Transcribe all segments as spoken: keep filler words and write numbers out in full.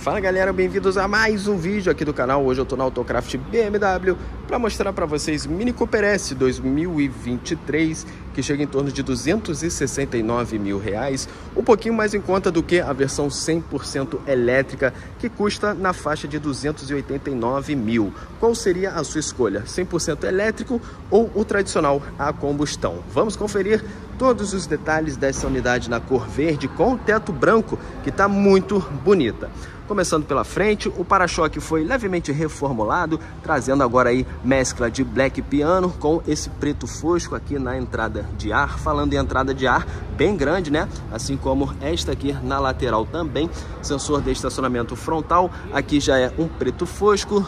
Fala galera, bem-vindos a mais um vídeo aqui do canal. Hoje eu tô na Autocraft B M W para mostrar para vocês Mini Cooper S dois mil e vinte e três, que chega em torno de duzentos e sessenta e nove mil reais, um pouquinho mais em conta do que a versão cem por cento elétrica, que custa na faixa de duzentos e oitenta e nove mil. Qual seria a sua escolha? cem por cento elétrico ou o tradicional a combustão? Vamos conferir todos os detalhes dessa unidade na cor verde com o teto branco, que está muito bonita. Começando pela frente, o para-choque foi levemente reformulado, trazendo agora aí mescla de black piano com esse preto fosco aqui na entrada de ar. Falando em entrada de ar, bem grande, né? Assim como esta aqui na lateral também. Sensor de estacionamento frontal, aqui já é um preto fosco.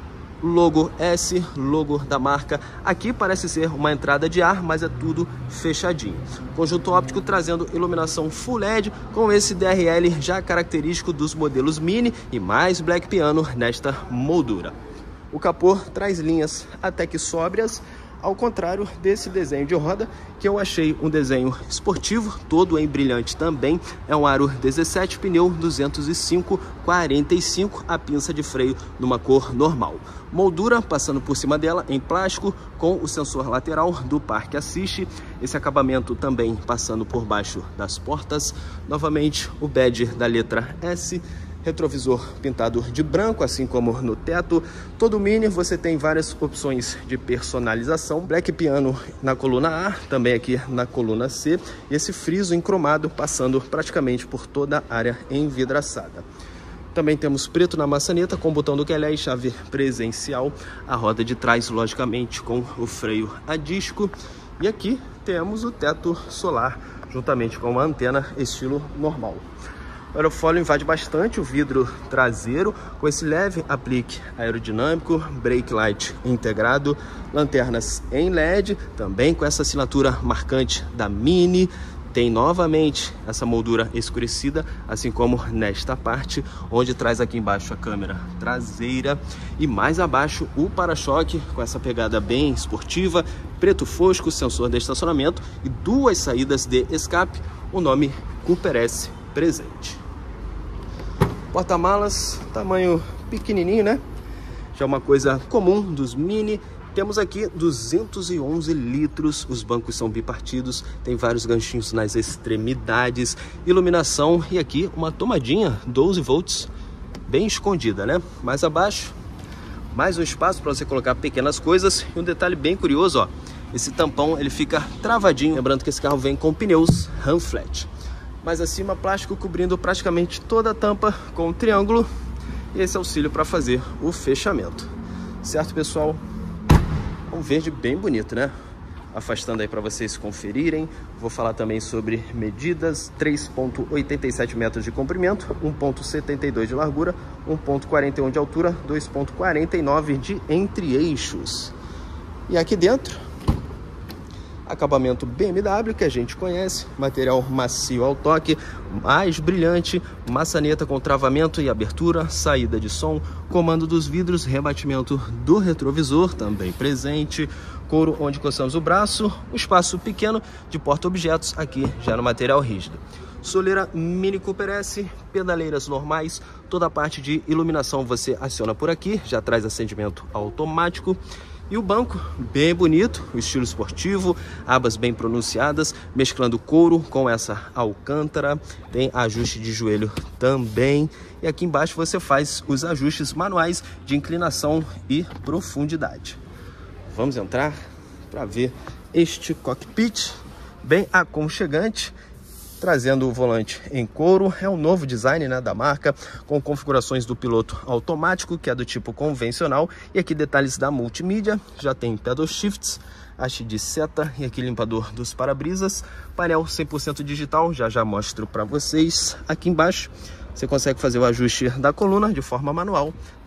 Logo S, logo da marca. Aqui parece ser uma entrada de ar, mas é tudo fechadinho. Conjunto óptico trazendo iluminação Full L E D com esse D R L já característico dos modelos Mini e mais black piano nesta moldura. O capô traz linhas até que sóbrias, ao contrário desse desenho de roda, que eu achei um desenho esportivo, todo em brilhante também. É um aro dezessete, pneu duzentos e cinco, quarenta e cinco, a pinça de freio numa cor normal. Moldura passando por cima dela em plástico, com o sensor lateral do Parque Assist. Esse acabamento também passando por baixo das portas. Novamente o badge da letra S. Retrovisor pintado de branco, assim como no teto. Todo Mini você tem várias opções de personalização. Black piano na coluna A, também aqui na coluna C. E esse friso em cromado passando praticamente por toda a área envidraçada. Também temos preto na maçaneta com botão do Quelé e chave presencial. A roda de trás, logicamente, com o freio a disco. E aqui temos o teto solar, juntamente com uma antena estilo normal. O aerofólio invade bastante o vidro traseiro, com esse leve aplique aerodinâmico, brake light integrado, lanternas em L E D, também com essa assinatura marcante da Mini. Tem novamente essa moldura escurecida, assim como nesta parte, onde traz aqui embaixo a câmera traseira. E mais abaixo o para-choque, com essa pegada bem esportiva, preto fosco, sensor de estacionamento e duas saídas de escape, o nome Cooper S presente. Porta-malas, tamanho pequenininho, né? Já é uma coisa comum dos Mini. Temos aqui duzentos e onze litros, os bancos são bipartidos, tem vários ganchinhos nas extremidades, iluminação e aqui uma tomadinha doze volts, bem escondida, né? Mais abaixo, mais um espaço para você colocar pequenas coisas. E um detalhe bem curioso, ó, esse tampão ele fica travadinho, lembrando que esse carro vem com pneus Ram Flat. Mais acima, plástico cobrindo praticamente toda a tampa com um triângulo e esse auxílio para fazer o fechamento. Certo, pessoal? Um verde bem bonito, né? Afastando aí para vocês conferirem. Vou falar também sobre medidas: três vírgula oitenta e sete metros de comprimento, um vírgula setenta e dois de largura, um vírgula quarenta e um de altura, dois vírgula quarenta e nove de entre-eixos. E aqui dentro, acabamento B M W que a gente conhece, material macio ao toque, mais brilhante, maçaneta com travamento e abertura, saída de som, comando dos vidros, rebatimento do retrovisor também presente, couro onde coçamos o braço, um espaço pequeno de porta-objetos aqui já no material rígido. Soleira Mini Cooper S, pedaleiras normais, toda a parte de iluminação você aciona por aqui, já traz acendimento automático. E o banco bem bonito, o estilo esportivo, abas bem pronunciadas, mesclando couro com essa alcântara. Tem ajuste de joelho também. E aqui embaixo você faz os ajustes manuais de inclinação e profundidade. Vamos entrar para ver este cockpit bem aconchegante, trazendo o volante em couro. É um novo design, né, da marca, com configurações do piloto automático, que é do tipo convencional, e aqui detalhes da multimídia. Já tem pedal shifts, haste de seta e aqui limpador dos para-brisas, painel cem por cento digital, já já mostro para vocês. Aqui embaixo você consegue fazer o ajuste da coluna de forma manual,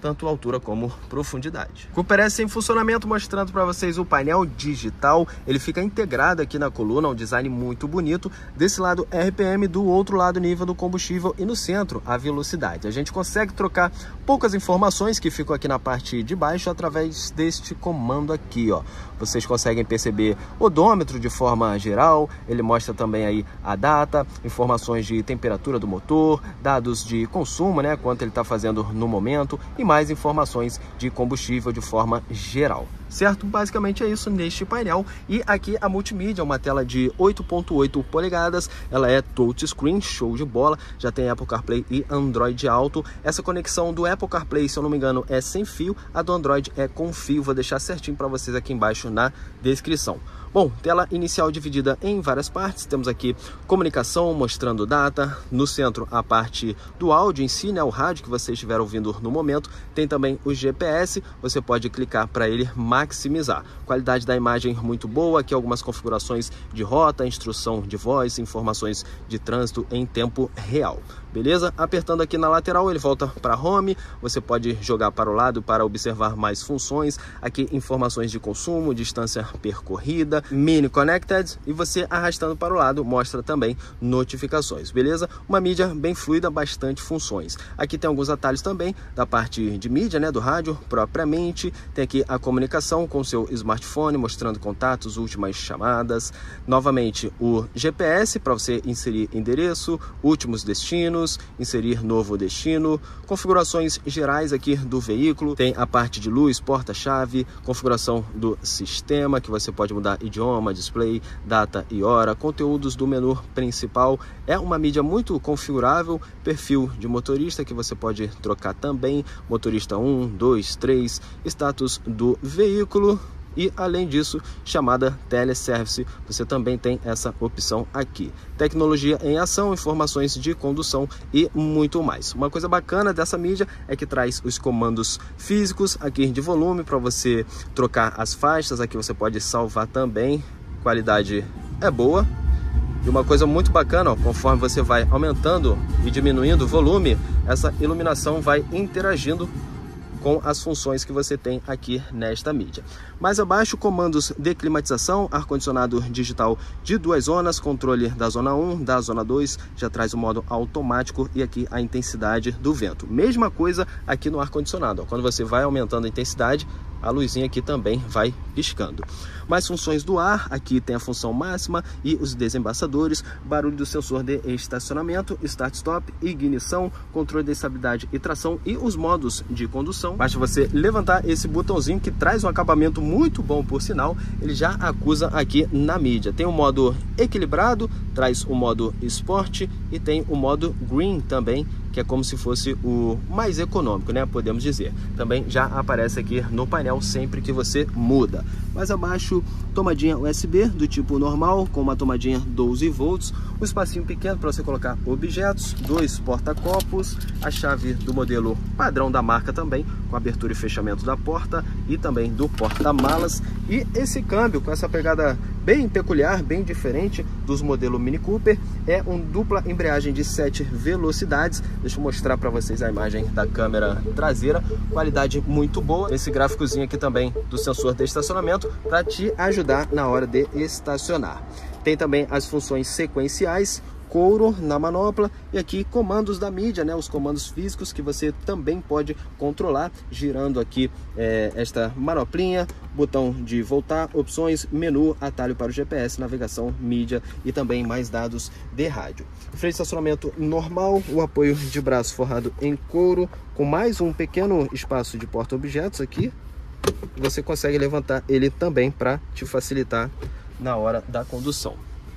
tanto altura como profundidade. Cooper S em funcionamento, mostrando para vocês o painel digital. Ele fica integrado aqui na coluna, um design muito bonito. Desse lado R P M, do outro lado nível do combustível e no centro a velocidade. A gente consegue trocar poucas informações que ficam aqui na parte de baixo através deste comando aqui, ó. Vocês conseguem perceber odômetro de forma geral, ele mostra também aí a data, informações de temperatura do motor, dados de consumo, né, quanto ele está fazendo no momento e mais informações de combustível de forma geral. Certo? Basicamente é isso neste painel. E aqui a multimídia, uma tela de oito ponto oito polegadas, ela é touchscreen, show de bola, já tem Apple CarPlay e Android Auto. Essa conexão do Apple CarPlay, se eu não me engano, é sem fio, a do Android é com fio, vou deixar certinho para vocês aqui embaixo na descrição. Bom, tela inicial dividida em várias partes, temos aqui comunicação mostrando data, no centro a parte do áudio em si, né, o rádio que você estiver ouvindo no momento, tem também o G P S, você pode clicar para ele maximizar. Qualidade da imagem muito boa, aqui algumas configurações de rota, instrução de voz, informações de trânsito em tempo real. Beleza? Apertando aqui na lateral ele volta para Home, você pode jogar para o lado para observar mais funções, aqui informações de consumo, distância percorrida, Mini Connected, e você arrastando para o lado mostra também notificações, beleza? Uma mídia bem fluida, bastante funções. Aqui tem alguns atalhos também da parte de mídia, né, do rádio propriamente, tem aqui a comunicação com seu smartphone, mostrando contatos, últimas chamadas, novamente o G P S para você inserir endereço, últimos destinos, inserir novo destino, configurações gerais aqui do veículo, tem a parte de luz, porta-chave, configuração do sistema, que você pode mudar idioma, display, data e hora, conteúdos do menu principal. É uma mídia muito configurável, perfil de motorista que você pode trocar também, motorista um, dois, três, status do veículo. E além disso, chamada teleservice, você também tem essa opção aqui. Tecnologia em ação, informações de condução e muito mais. Uma coisa bacana dessa mídia é que traz os comandos físicos aqui de volume para você trocar as faixas. Aqui você pode salvar também, qualidade é boa. E uma coisa muito bacana, ó, conforme você vai aumentando e diminuindo o volume, essa iluminação vai interagindo com as funções que você tem aqui nesta mídia. Mais abaixo, comandos de climatização, ar-condicionado digital de duas zonas, controle da zona um, da zona dois, já traz o modo automático e aqui a intensidade do vento. Mesma coisa aqui no ar-condicionado, quando você vai aumentando a intensidade, a luzinha aqui também vai piscando. Mais funções do ar, aqui tem a função máxima e os desembaçadores, barulho do sensor de estacionamento, start-stop, ignição, controle de estabilidade e tração e os modos de condução. Basta você levantar esse botãozinho que traz um acabamento muito bom, por sinal, ele já acusa aqui na mídia. Tem o modo equilibrado, traz o modo esporte e tem o modo green também, que é como se fosse o mais econômico, né? Podemos dizer. Também já aparece aqui no painel sempre que você muda. Mais abaixo, tomadinha U S B do tipo normal, com uma tomadinha doze volts, um espacinho pequeno para você colocar objetos, dois porta-copos, a chave do modelo padrão da marca também, com abertura e fechamento da porta e também do porta-malas. E esse câmbio com essa pegada bem peculiar, bem diferente dos modelos Mini Cooper, é um dupla embreagem de sete velocidades. Deixa eu mostrar para vocês a imagem da câmera traseira, qualidade muito boa. Esse gráficozinho aqui também do sensor de estacionamento para te ajudar na hora de estacionar. Tem também as funções sequenciais, couro na manopla e aqui comandos da mídia, né, os comandos físicos que você também pode controlar girando aqui é, esta manoplinha, botão de voltar, opções, menu, atalho para o G P S, navegação, mídia e também mais dados de rádio. Freio de estacionamento normal, o apoio de braço forrado em couro com mais um pequeno espaço de porta-objetos aqui. Você consegue levantar ele também para te facilitar na hora da condução.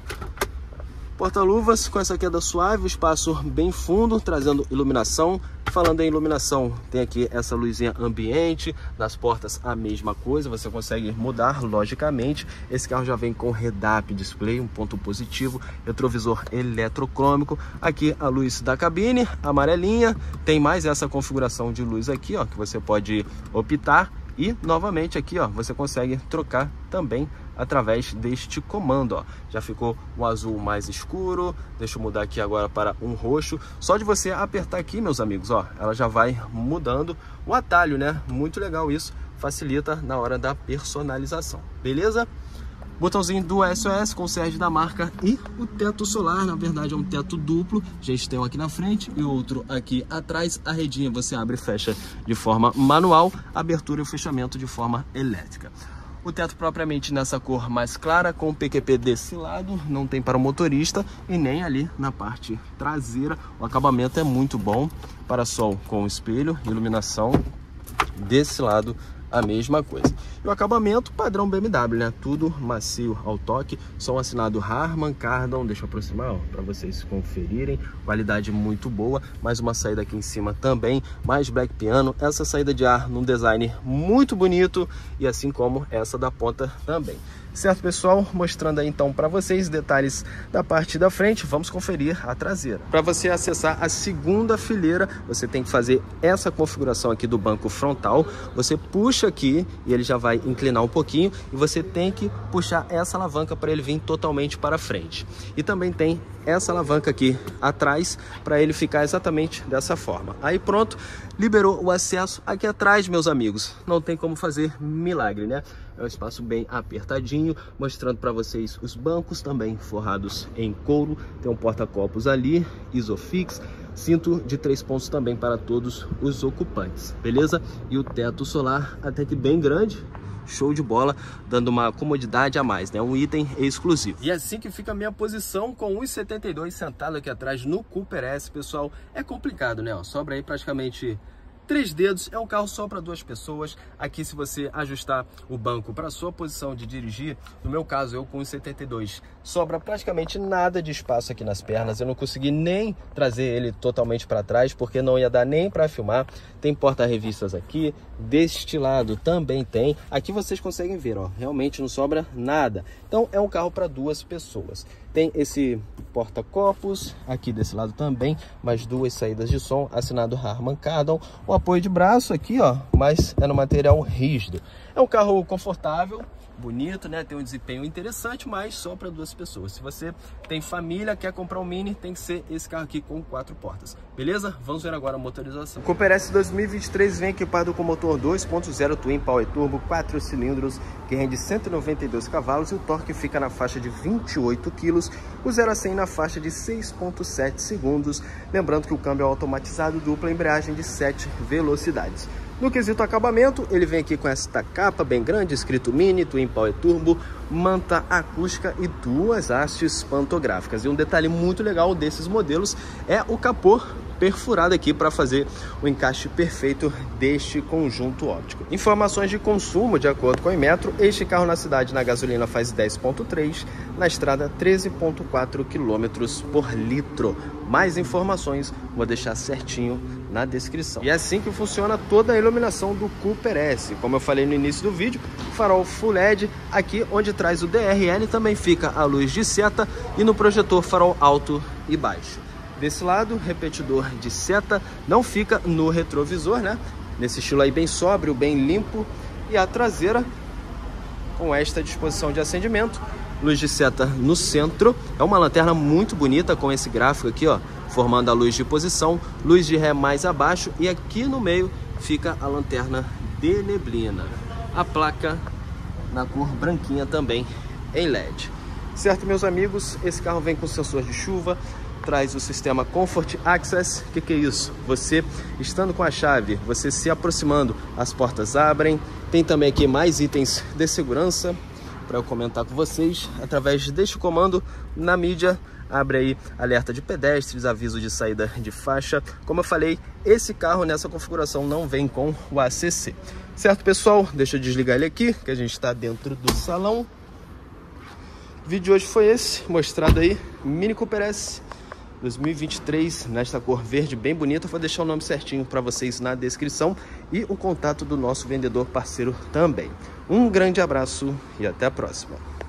Porta-luvas com essa queda suave, espaço bem fundo, trazendo iluminação. Falando em iluminação, tem aqui essa luzinha ambiente, nas portas a mesma coisa, você consegue mudar logicamente. Esse carro já vem com head-up display, um ponto positivo, retrovisor eletrocrômico. Aqui a luz da cabine, amarelinha, tem mais essa configuração de luz aqui, ó, que você pode optar. E novamente aqui, ó, você consegue trocar também através deste comando, ó. Já ficou um azul mais escuro. Deixa eu mudar aqui agora para um roxo. Só de você apertar aqui, meus amigos, ó, ela já vai mudando o atalho, né? Muito legal isso, facilita na hora da personalização, beleza? Botãozinho do S O S com o Sérgio da marca e o teto solar, na verdade é um teto duplo. A gente tem um aqui na frente e outro aqui atrás. A redinha você abre e fecha de forma manual, abertura e fechamento de forma elétrica. O teto propriamente nessa cor mais clara, com o P Q P desse lado, não tem para o motorista e nem ali na parte traseira. O acabamento é muito bom, para-sol com espelho, iluminação desse lado a mesma coisa. E o acabamento padrão B M W, né? Tudo macio ao toque, som assinado Harman Kardon. Deixa eu aproximar para vocês conferirem, qualidade muito boa. Mais uma saída aqui em cima também, mais black piano, essa saída de ar num design muito bonito e assim como essa da ponta também. Certo, pessoal? Mostrando aí então para vocês detalhes da parte da frente, vamos conferir a traseira. Para você acessar a segunda fileira, você tem que fazer essa configuração aqui do banco frontal. Você puxa aqui e ele já vai inclinar um pouquinho e você tem que puxar essa alavanca para ele vir totalmente para frente. E também tem essa alavanca aqui atrás para ele ficar exatamente dessa forma. Aí pronto, liberou o acesso aqui atrás, meus amigos. Não tem como fazer milagre, né? É um espaço bem apertadinho, mostrando para vocês os bancos também forrados em couro. Tem um porta-copos ali, Isofix, cinto de três pontos também para todos os ocupantes, beleza? E o teto solar até que bem grande, show de bola, dando uma comodidade a mais, né? Um item exclusivo. E assim que fica a minha posição com um e setenta e dois sentado aqui atrás no Cooper S, pessoal. É complicado, né? Ó, sobra aí praticamente três dedos, é um carro só para duas pessoas. Aqui, se você ajustar o banco para sua posição de dirigir, no meu caso, eu com um e setenta e dois, sobra praticamente nada de espaço aqui nas pernas. Eu não consegui nem trazer ele totalmente para trás, porque não ia dar nem para filmar. Tem porta-revistas aqui, deste lado também tem. Aqui vocês conseguem ver, ó, realmente não sobra nada. Então, é um carro para duas pessoas. Tem esse porta-copos, aqui desse lado também, mais duas saídas de som, assinado Harman Kardon. O apoio de braço aqui, ó, mas é no material rígido. É um carro confortável, bonito, né? Tem um desempenho interessante, mas só para duas pessoas. Se você tem família, quer comprar um Mini, tem que ser esse carro aqui com quatro portas. Beleza? Vamos ver agora a motorização. O Cooper S dois mil e vinte e três vem equipado com motor dois ponto zero Twin Power Turbo, quatro cilindros, que rende cento e noventa e dois cavalos e o torque fica na faixa de vinte e oito quilos, o zero a cem na faixa de seis ponto sete segundos. Lembrando que o câmbio é automatizado, dupla embreagem de sete velocidades. No quesito acabamento, ele vem aqui com esta capa bem grande, escrito Mini, Twin Power Turbo, manta acústica e duas hastes pantográficas. E um detalhe muito legal desses modelos é o capô perfurado aqui para fazer o encaixe perfeito deste conjunto óptico. Informações de consumo, de acordo com o Inmetro, este carro na cidade na gasolina faz dez ponto três, na estrada treze ponto quatro quilômetros por litro. Mais informações vou deixar certinho na descrição. E é assim que funciona toda a iluminação do Cooper S. Como eu falei no início do vídeo, farol Full L E D, aqui onde traz o D R L também fica a luz de seta e no projetor farol alto e baixo. Desse lado, repetidor de seta, não fica no retrovisor, né? Nesse estilo aí bem sóbrio, bem limpo. E a traseira com esta disposição de acendimento, luz de seta no centro. É uma lanterna muito bonita com esse gráfico aqui, ó, formando a luz de posição, luz de ré mais abaixo e aqui no meio fica a lanterna de neblina. A placa na cor branquinha também em L E D. Certo, meus amigos, esse carro vem com sensor de chuva, traz o sistema Comfort Access. O que, que é isso? Você, estando com a chave, você se aproximando, as portas abrem. Tem também aqui mais itens de segurança para eu comentar com vocês. Através deste comando, na mídia, abre aí alerta de pedestres, aviso de saída de faixa. Como eu falei, esse carro nessa configuração não vem com o A C C. Certo, pessoal? Deixa eu desligar ele aqui, que a gente está dentro do salão. O vídeo de hoje foi esse, mostrado aí, Mini Cooper S dois mil e vinte e três, nesta cor verde bem bonita. Vou deixar o nome certinho para vocês na descrição e o contato do nosso vendedor parceiro também. Um grande abraço e até a próxima.